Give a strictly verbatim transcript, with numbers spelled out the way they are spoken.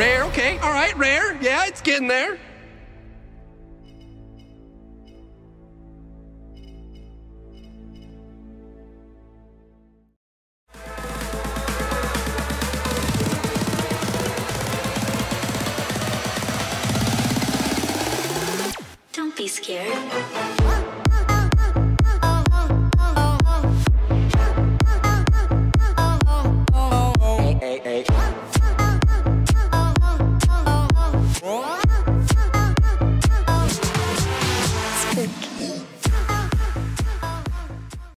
Rare, okay. All right, rare. Yeah, it's getting there.